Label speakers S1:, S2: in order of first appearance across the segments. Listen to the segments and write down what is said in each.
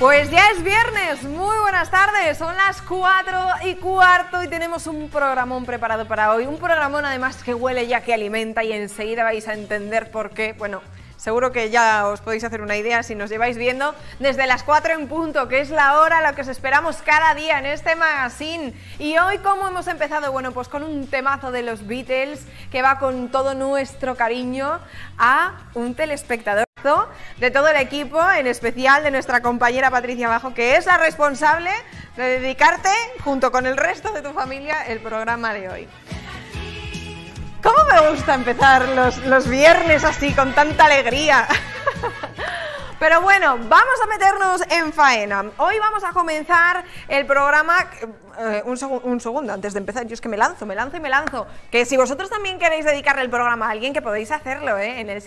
S1: Pues ya es viernes, muy buenas tardes, son las 4:15 y tenemos un programón preparado para hoy, un programón además que huele ya que alimenta y enseguida vais a entender por qué, bueno, seguro que ya os podéis hacer una idea si nos lleváis viendo desde las 4 en punto, que es la hora a la que os esperamos cada día en este magazine. Y hoy, ¿cómo hemos empezado? Bueno, pues con un temazo de los Beatles que va con todo nuestro cariño a un telespectador de todo el equipo, en especial de nuestra compañera Patricia Bajo, que es la responsable de dedicarte, junto con el resto de tu familia, el programa de hoy. ¿Cómo me gusta empezar los viernes así, con tanta alegría? Pero bueno, vamos a meternos en faena. Hoy vamos a comenzar el programa... un segundo, antes de empezar, yo es que me lanzo. Que si vosotros también queréis dedicarle el programa a alguien, que podéis hacerlo, en el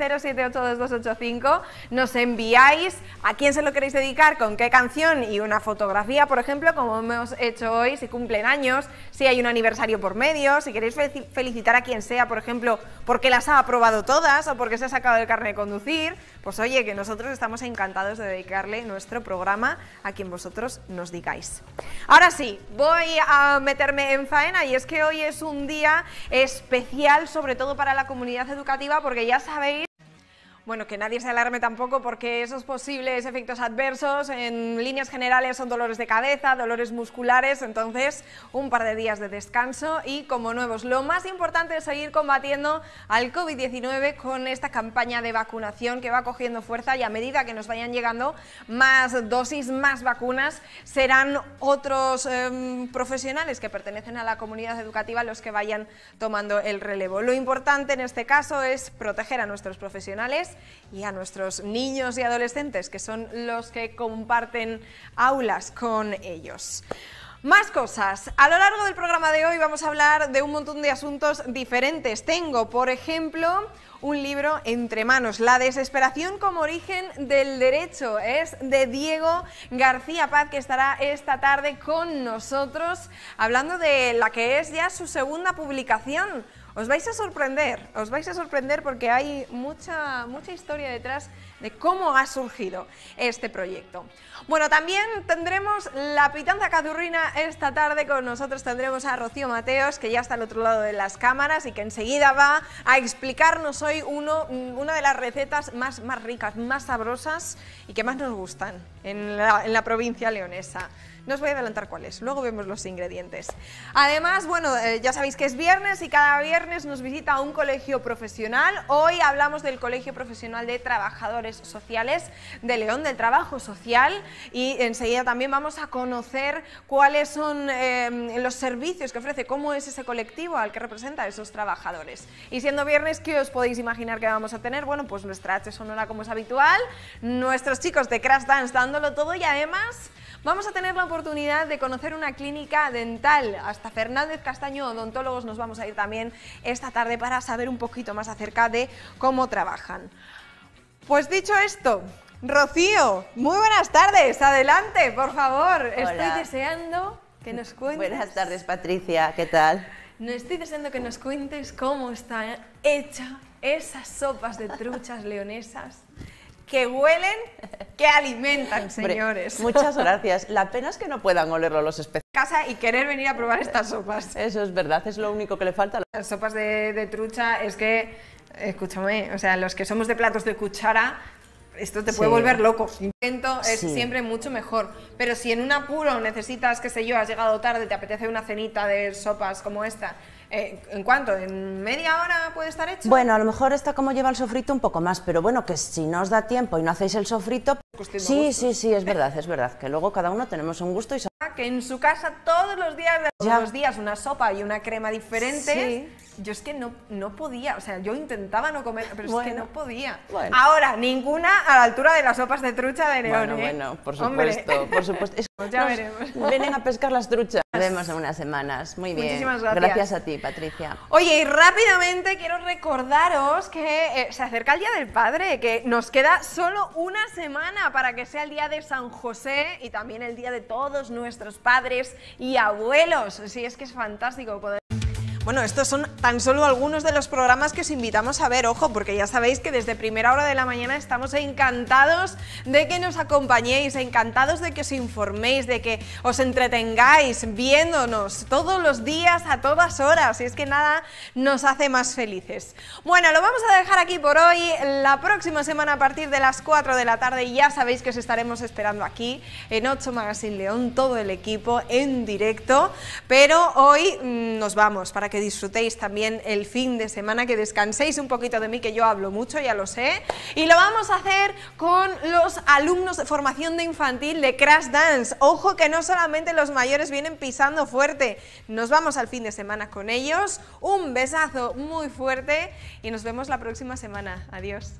S1: 670782285 nos enviáis a quién se lo queréis dedicar, con qué canción y una fotografía, por ejemplo, como hemos hecho hoy, si cumplen años, si hay un aniversario por medio, si queréis felicitar a quien sea, por ejemplo, porque las ha aprobado todas o porque se ha sacado el carnet de conducir, pues oye, que nosotros estamos encantados de dedicarle nuestro programa a quien vosotros nos digáis. Ahora sí, voy a meterme en faena y es que hoy es un día especial, sobre todo para la comunidad educativa, porque ya sabéis, bueno, que nadie se alarme tampoco, porque esos posibles efectos adversos en líneas generales son dolores de cabeza, dolores musculares, entonces un par de días de descanso y como nuevos. Lo más importante es seguir combatiendo al COVID-19 con esta campaña de vacunación que va cogiendo fuerza, y a medida que nos vayan llegando más dosis, más vacunas, serán otros profesionales que pertenecen a la comunidad educativa los que vayan tomando el relevo. Lo importante en este caso es proteger a nuestros profesionales y a nuestros niños y adolescentes, que son los que comparten aulas con ellos. Más cosas. A lo largo del programa de hoy vamos a hablar de un montón de asuntos diferentes. Tengo, por ejemplo, un libro entre manos, La desesperación como origen del derecho. Es de Diego García Paz, que estará esta tarde con nosotros hablando de la que es ya su segunda publicación. Os vais a sorprender porque hay mucha historia detrás de cómo ha surgido este proyecto. Bueno, también tendremos la pitanza cazurrina esta tarde. Con nosotros tendremos a Rocío Mateos, que ya está al otro lado de las cámaras y que enseguida va a explicarnos hoy una de las recetas más ricas, más sabrosas y que más nos gustan en la provincia leonesa. No os voy a adelantar cuáles, luego vemos los ingredientes. Además, bueno, ya sabéis que es viernes y cada viernes nos visita un colegio profesional. Hoy hablamos del Colegio Profesional de Trabajadores Sociales de León, del trabajo social, y enseguida también vamos a conocer cuáles son los servicios que ofrece, cómo es ese colectivo al que representa a esos trabajadores. Y siendo viernes, ¿qué os podéis imaginar que vamos a tener? Bueno, pues nuestra H sonora como es habitual, nuestros chicos de Crash Dance dándolo todo, y además vamos a tener la oportunidad de conocer una clínica dental. Hasta Fernández Castaño, odontólogos, nos vamos a ir también esta tarde para saber un poquito más acerca de cómo trabajan. Pues dicho esto, Rocío, muy buenas tardes, adelante, por favor.
S2: Hola.
S1: Estoy deseando que nos cuentes...
S2: Buenas tardes, Patricia, ¿qué tal?
S1: No estoy deseando que nos cuentes cómo está hecha esas sopas de truchas leonesas que huelen, que alimentan, señores.
S2: Hombre, muchas gracias. La pena es que no puedan olerlo los especialistas.
S1: Casa y querer venir a probar estas sopas.
S2: Eso es verdad, es lo único que le falta.
S1: Las sopas de trucha es que, escúchame, o sea, los que somos de platos de cuchara, esto te puede volver loco. Intento es siempre mucho mejor, pero si en un apuro necesitas, qué sé yo, has llegado tarde, te apetece una cenita de sopas como esta, ¿en cuánto? ¿En media hora puede estar hecho?
S2: Bueno, a lo mejor está como lleva el sofrito un poco más, pero bueno, que si no os da tiempo y no hacéis el sofrito... Sí, es verdad, que luego cada uno tenemos un gusto y...
S1: Que en su casa todos los días una sopa y una crema diferentes. Sí. Yo es que no podía, o sea, yo intentaba no comer, pero bueno, es que no podía. Bueno. Ahora, ninguna a la altura de las sopas de trucha de León.
S2: Bueno, por supuesto, por supuesto.
S1: Ya veremos.
S2: Vienen a pescar las truchas. Nos vemos en unas semanas. Muy bien.
S1: Muchísimas gracias.
S2: Gracias a ti, Patricia.
S1: Oye, y rápidamente quiero recordaros que se acerca el Día del Padre, que nos queda solo una semana para que sea el Día de San José y también el día de todos nuestros padres y abuelos. Sí, es que es fantástico poder... Bueno, estos son tan solo algunos de los programas que os invitamos a ver, ojo, porque ya sabéis que desde primera hora de la mañana estamos encantados de que nos acompañéis, encantados de que os informéis, de que os entretengáis viéndonos todos los días a todas horas, y es que nada nos hace más felices. Bueno, lo vamos a dejar aquí por hoy. La próxima semana a partir de las 4 de la tarde ya sabéis que os estaremos esperando aquí en 8 Magazine León, todo el equipo en directo, pero hoy nos vamos para que disfrutéis también el fin de semana, que descanséis un poquito de mí, que yo hablo mucho, ya lo sé, y lo vamos a hacer con los alumnos de formación de infantil de Crash Dance. Ojo que no solamente los mayores vienen pisando fuerte, nos vamos al fin de semana con ellos. Un besazo muy fuerte y nos vemos la próxima semana. Adiós.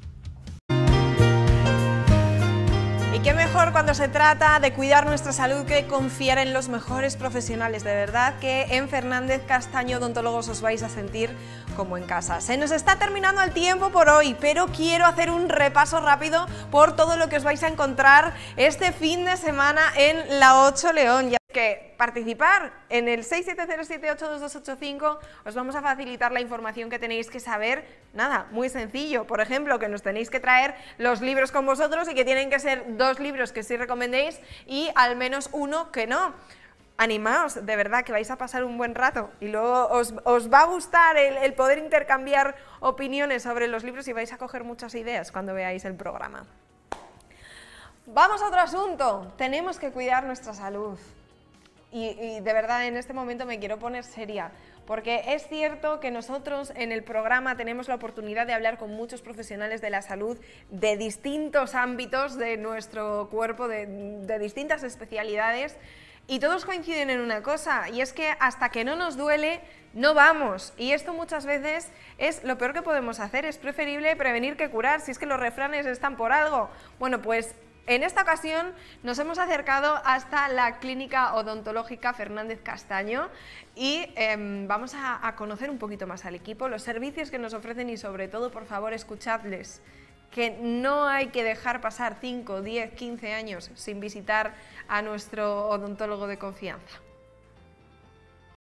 S1: Y qué mejor cuando se trata de cuidar nuestra salud que confiar en los mejores profesionales. De verdad que en Fernández Castaño Odontólogos os vais a sentir como en casa. Se nos está terminando el tiempo por hoy, pero quiero hacer un repaso rápido por todo lo que os vais a encontrar este fin de semana en la 8 León. Ya que participar en el 670782285 os vamos a facilitar la información que tenéis que saber. Nada, muy sencillo. Por ejemplo, que nos tenéis que traer los libros con vosotros y que tienen que ser 2 libros que sí recomendéis y al menos 1 que no. Animaos, de verdad que vais a pasar un buen rato y luego os va a gustar el poder intercambiar opiniones sobre los libros y vais a coger muchas ideas cuando veáis el programa. Vamos a otro asunto. Tenemos que cuidar nuestra salud. Y de verdad en este momento me quiero poner seria, porque es cierto que nosotros en el programa tenemos la oportunidad de hablar con muchos profesionales de la salud de distintos ámbitos de nuestro cuerpo, de distintas especialidades, y todos coinciden en una cosa, y es que hasta que no nos duele, no vamos. Y esto muchas veces es lo peor que podemos hacer, es preferible prevenir que curar, si es que los refranes están por algo. Bueno, pues en esta ocasión nos hemos acercado hasta la Clínica Odontológica Fernández Castaño y vamos a conocer un poquito más al equipo, los servicios que nos ofrecen y sobre todo, por favor, escuchadles, que no hay que dejar pasar 5, 10, 15 años sin visitar a nuestro odontólogo de confianza.